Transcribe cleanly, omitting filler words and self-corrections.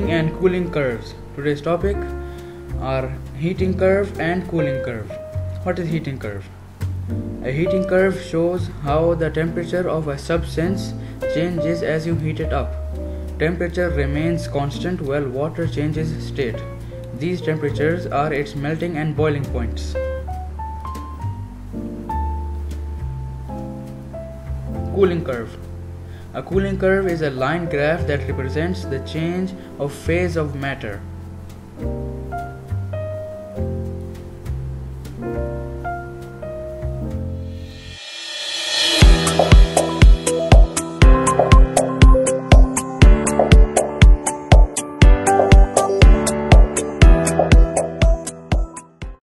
Heating and cooling curves. Today's topic are heating curve and cooling curve. What is heating curve? A heating curve shows how the temperature of a substance changes as you heat it up. Temperature remains constant while water changes state. These temperatures are its melting and boiling points. Cooling curve. A cooling curve is a line graph that represents the change of phase of matter.